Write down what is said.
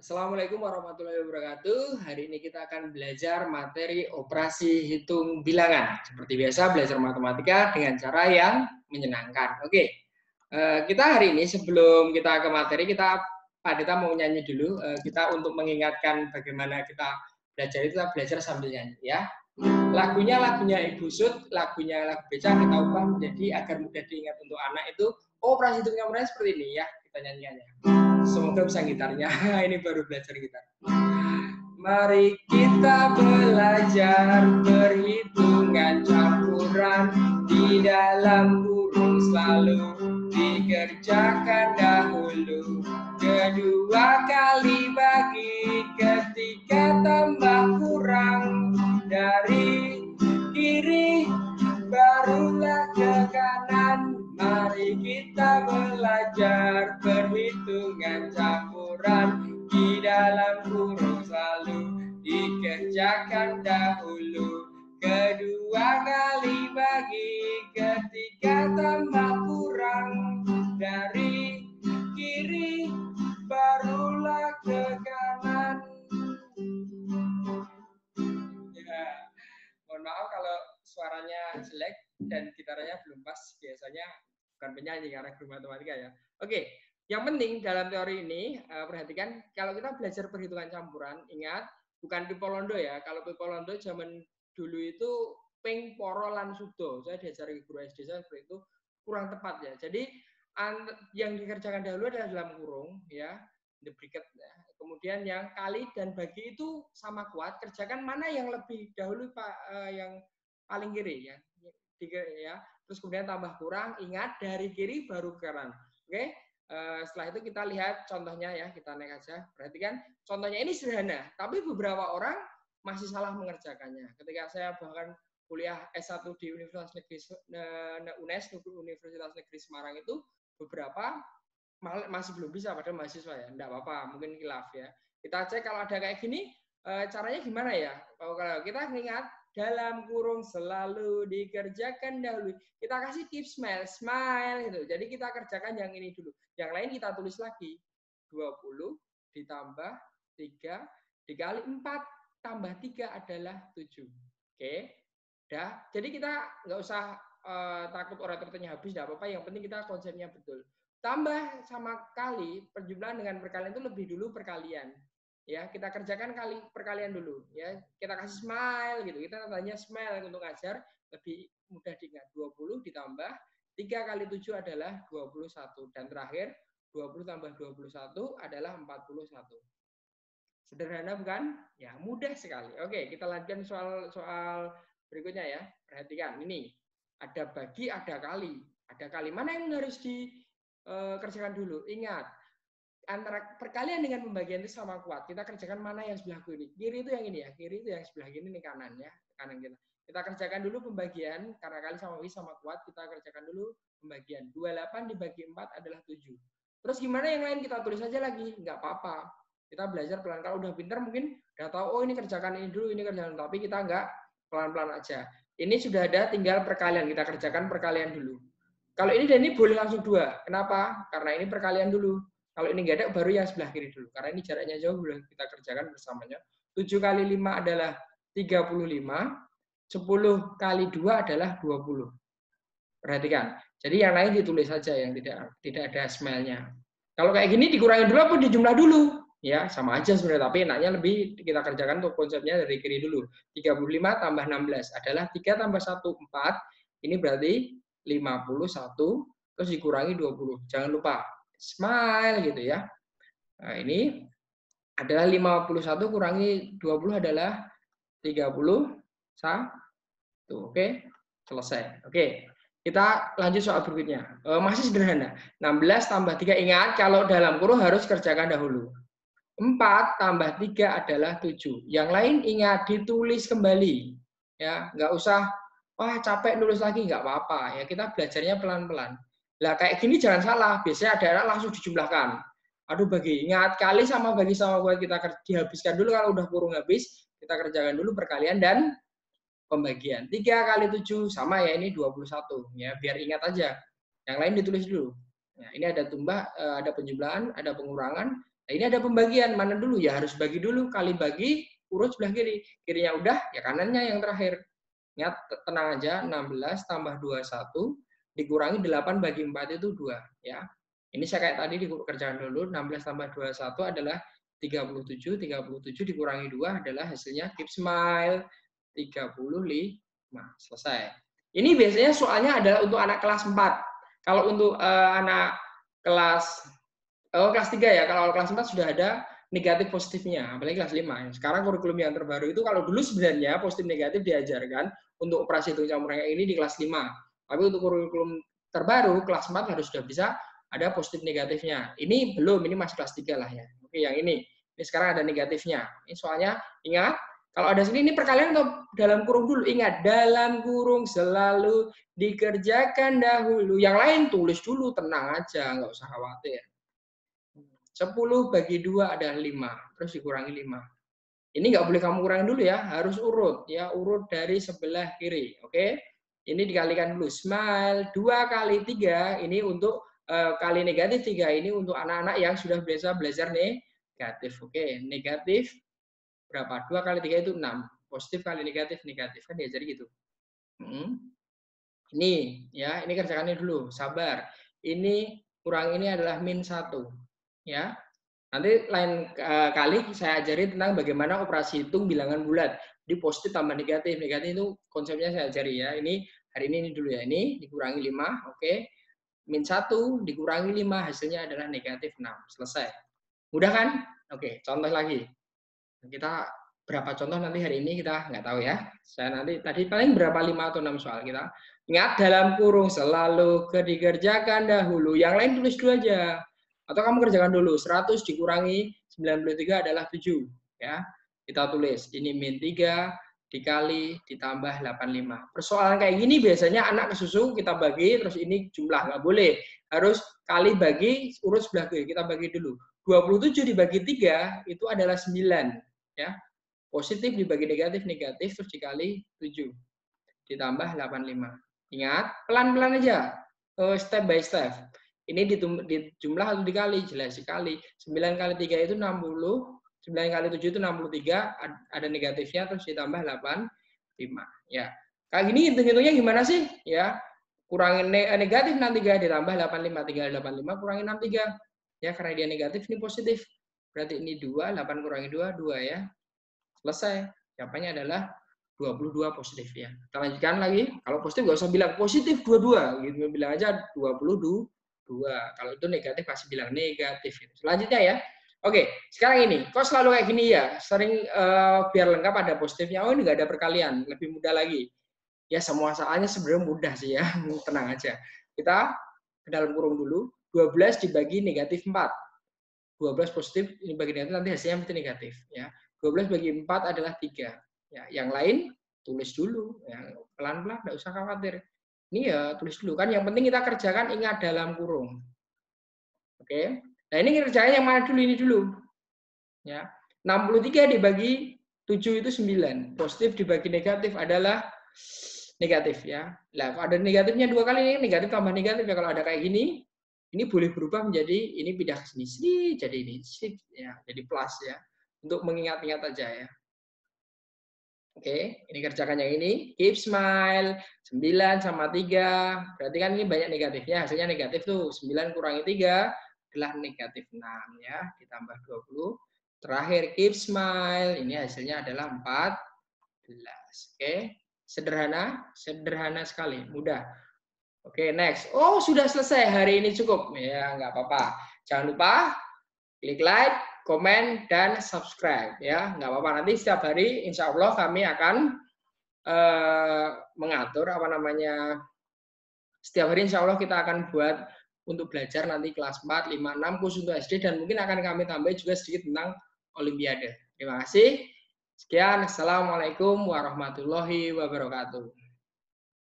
Assalamualaikum warahmatullahi wabarakatuh. Hari ini kita akan belajar materi operasi hitung bilangan. Seperti biasa, belajar matematika dengan cara yang menyenangkan. Oke, kita hari ini sebelum kita ke materi, Pak Dita mau nyanyi dulu. Kita untuk mengingatkan bagaimana kita belajar itu, kita belajar sambil nyanyi ya. Lagunya Ibu Sud, lagunya lagu Beca kita ubah menjadi agar mudah diingat untuk anak itu. Operasi hitungnya mulai seperti ini ya. Kita nyanyiannya. Semoga bisa gitarnya. Ini baru belajar gitar. Mari kita belajar perhitungan campuran, di dalam kurung selalu dikerjakan dahulu. Kedua kali bagi, ketiga tambah kurang, dari kiri barulah ke kanan. Mari kita belajar perhitungan campuran, di dalam kurung selalu dikerjakan dahulu. Kedua kali bagi, ketiga tambah kurang, dari kiri barulah ke kanan. Ya, mohon maaf kalau suaranya jelek dan gitarnya belum pas. Biasanya bukan penyanyi karena guru matematika ya. Oke, yang penting dalam teori ini perhatikan, kalau kita belajar perhitungan campuran, ingat bukan Pipolondo ya. Kalau Pipolondo zaman dulu itu ping poro lan sudo. Saya diajari guru SD saya seperti itu, kurang tepat ya. Jadi yang dikerjakan dahulu adalah dalam kurung ya, the bracket ya. Kemudian yang kali dan bagi itu sama kuat, kerjakan mana yang lebih dahulu Pak, yang paling kiri ya. Terus kemudian tambah kurang, ingat dari kiri baru ke kanan. Oke. Setelah itu kita lihat contohnya ya, kita naik aja. Perhatikan contohnya ini sederhana, tapi beberapa orang masih salah mengerjakannya. Ketika saya bahkan kuliah S1 di Universitas Negeri UNES, Universitas Negeri Semarang itu, beberapa masih belum bisa padahal mahasiswa ya. Enggak apa-apa, mungkin khilaf ya. Kita cek kalau ada kayak gini, caranya gimana ya? Kalau kita ingat dalam kurung selalu dikerjakan dahulu. Kita kasih tips smile gitu. Jadi kita kerjakan yang ini dulu. Yang lain kita tulis lagi. 20 ditambah 3 dikali 4 tambah 3 adalah 7. Oke. Dah. Jadi kita nggak usah takut oratornya habis, enggak apa-apa. Yang penting kita konsepnya betul. Tambah sama kali, perjumlahan dengan perkalian itu lebih dulu perkalian. Ya, kita kerjakan perkalian dulu ya. Kita kasih smile gitu. Kita tanya smile untuk ngajar lebih mudah diingat. 20 ditambah 3 kali 7 adalah 21 dan terakhir 20 tambah 21 adalah 41. Sederhana bukan? Ya, mudah sekali. Oke, kita lanjutkan soal berikutnya ya. Perhatikan ini. Ada bagi, ada kali. Ada kali. Mana yang harus dikerjakan dulu? Ingat, antara perkalian dengan pembagian itu sama kuat. Kita kerjakan mana yang sebelah kiri. Kiri itu yang ini ya. Kiri itu yang sebelah kiri, ini kanan ya. Kanan kita. Kita kerjakan dulu pembagian. Karena kali sama kali sama kuat. Kita kerjakan dulu pembagian. 28 dibagi 4 adalah 7. Terus gimana yang lain? Kita tulis aja lagi. Nggak apa-apa. Kita belajar pelan. Kalau udah pintar mungkin udah tahu, oh ini kerjakan ini dulu, ini kerjakan. Tapi kita nggak, pelan-pelan aja. Ini sudah ada, tinggal perkalian. Kita kerjakan perkalian dulu. Kalau ini dan ini boleh langsung 2. Kenapa? Karena ini perkalian dulu. Kalau ini nggak ada, baru yang sebelah kiri dulu. Karena ini jaraknya jauh, boleh kita kerjakan bersamanya. 7 kali 5 adalah 35. 10 kali 2 adalah 20. Perhatikan. Jadi yang lain ditulis saja, yang tidak ada smile-nya. Kalau kayak gini dikurangin dulu apa dijumlah dulu? Ya, sama aja sebenarnya. Tapi enaknya lebih kita kerjakan untuk konsepnya dari kiri dulu. 35 tambah 16 adalah 3 tambah 1, 4. Ini berarti 51. Terus dikurangi 20. Jangan lupa smile gitu ya. Nah, ini adalah 51 kurangi 20 adalah 31. Oke, selesai. Oke, kita lanjut soal berikutnya. Masih sederhana. 16 tambah 3. Ingat, kalau dalam kurung harus kerjakan dahulu. 4 tambah 3 adalah 7. Yang lain ingat, ditulis kembali. Ya, nggak usah, wah capek nulis lagi, nggak apa-apa. Ya, kita belajarnya pelan-pelan. Lah kayak gini jangan salah, biasanya ada anak langsung dijumlahkan. Aduh bagi, ingat kali sama bagi sama buat kita dihabiskan dulu. Kalau udah kurung habis, kita kerjakan dulu perkalian dan pembagian. 3 kali 7 sama ya, ini 21. Ya, biar ingat aja. Yang lain ditulis dulu. Nah, ini ada ada penjumlahan, ada pengurangan, Nah, ini ada pembagian, mana dulu ya harus bagi dulu, kali bagi urut sebelah kiri. Kirinya udah, ya kanannya yang terakhir. Ingat, tenang aja, 16 tambah 21 dikurangi 8 bagi 4 itu 2. Ya. Ini saya kayak tadi dikerjakan dulu, 16 tambah 21 adalah 37, 37 dikurangi 2 adalah hasilnya keep smile, 35. Selesai. Ini biasanya soalnya adalah untuk anak kelas 4. Kalau untuk anak kelas 3 ya, kalau kelas 4 sudah ada negatif positifnya, apalagi kelas 5. Sekarang kurikulum yang terbaru itu kalau dulu sebenarnya positif negatif diajarkan untuk operasi hitung campur kayak ini di kelas 5. Tapi untuk kurikulum terbaru kelas 4 harus sudah bisa ada positif negatifnya. Ini belum, ini masih kelas 3 lah ya. Oke, yang ini. Ini sekarang ada negatifnya. Ini soalnya ingat, kalau ada sini ini perkalian atau dalam kurung dulu. Ingat, dalam kurung selalu dikerjakan dahulu. Yang lain tulis dulu, tenang aja, nggak usah khawatir. 10 bagi 2 adalah 5, terus dikurangi 5. Ini nggak boleh kamu kurangi dulu ya, harus urut ya, urut dari sebelah kiri. Oke? Ini dikalikan dulu. Smile 2 kali 3 ini untuk kali negatif 3 ini untuk anak-anak yang sudah biasa belajar negatif. Oke, negatif berapa? 2 kali 3 itu 6. Positif kali negatif negatif kan diajari gitu. Ini ya, ini kerjakannya dulu, sabar. Ini kurang ini adalah min 1. Ya. Nanti lain kali saya ajari tentang bagaimana operasi hitung bilangan bulat. Di positif tambah negatif. Negatif itu konsepnya saya ajari ya. Ini hari ini dulu ya. Ini dikurangi 5, oke. Min 1 dikurangi 5 hasilnya adalah negatif 6. Selesai. Mudah kan? Oke, contoh lagi. Kita berapa contoh nanti hari ini kita nggak tahu ya. Saya nanti tadi paling berapa 5 atau 6 soal kita. Ingat dalam kurung selalu dikerjakan dahulu. Yang lain tulis dulu aja. Atau kamu kerjakan dulu, 100 dikurangi 93 adalah 7. Ya. Kita tulis, ini min 3 dikali ditambah 85. Persoalan kayak gini biasanya anak kesusu kita bagi, terus ini jumlah, nggak boleh. Harus kali bagi, urut sebelah kiri, kita bagi dulu. 27 dibagi 3 itu adalah 9. Ya. Positif dibagi negatif, negatif, terus dikali 7. Ditambah 85. Ingat, pelan-pelan aja, step by step. Ini dijumlah atau dikali? Jelas dikali. 9 kali 3 itu 60. 9 kali 7 itu 63. Ada negatifnya, terus ditambah 85. Ya. Kayak gini hitung-hitungnya gimana sih? Ya. Kurangin negatif 63 ditambah 85. Tinggal 85 kurangi 63. Ya, karena dia negatif, ini positif. Berarti ini 2, 8 kurangi 2, 2 ya. Selesai. Jawabannya adalah 22 positif ya. Kita lanjutkan lagi. Kalau positif nggak usah bilang positif 22. Gitu. Bilang aja 22. Kalau itu negatif pasti bilang negatif. Selanjutnya ya. Oke, sekarang ini. Kok selalu kayak gini ya? Sering biar lengkap ada positifnya. Oh, ini nggak ada perkalian. Lebih mudah lagi. Ya, semua soalnya sebenarnya mudah sih ya. Tenang aja. Kita ke dalam kurung dulu. 12 dibagi negatif 4. 12 positif, ini bagi negatif, nanti hasilnya mesti negatif. Ya. 12 bagi 4 adalah 3. Ya, yang lain tulis dulu. Ya, pelan-pelan, nggak usah khawatir. Ini ya tulis dulu kan. Yang penting kita kerjakan ingat dalam kurung. Oke. Nah ini kerjaan yang mana dulu ini dulu. Ya. 63 dibagi 7 itu 9. Positif dibagi negatif adalah negatif ya. Nah, ada negatifnya 2 kali, negatif tambah negatif ya. Kalau ada kayak gini, ini boleh berubah menjadi ini pindah ke sini jadi ini ya, jadi plus ya. Untuk mengingat-ingat aja ya. Oke, ini kerjakan yang ini. Keep smile. 9 sama 3. Berarti kan ini banyak negatifnya. Hasilnya negatif tuh. 9 kurangi 3 adalah negatif 6 ya. Ditambah 20. Terakhir keep smile. Ini hasilnya adalah 14. Oke. Sederhana. Sederhana sekali. Mudah. Oke, next. Oh, sudah selesai. Hari ini cukup. Ya, nggak apa-apa. Jangan lupa klik like, komen, dan subscribe ya, nggak apa-apa. Nanti setiap hari insya Allah kami akan mengatur setiap hari insya Allah kita akan buat untuk belajar nanti kelas 4, 5, 6 khusus untuk SD, dan mungkin akan kami tambah juga sedikit tentang Olimpiade. Terima kasih. Sekian. Assalamualaikum warahmatullahi wabarakatuh.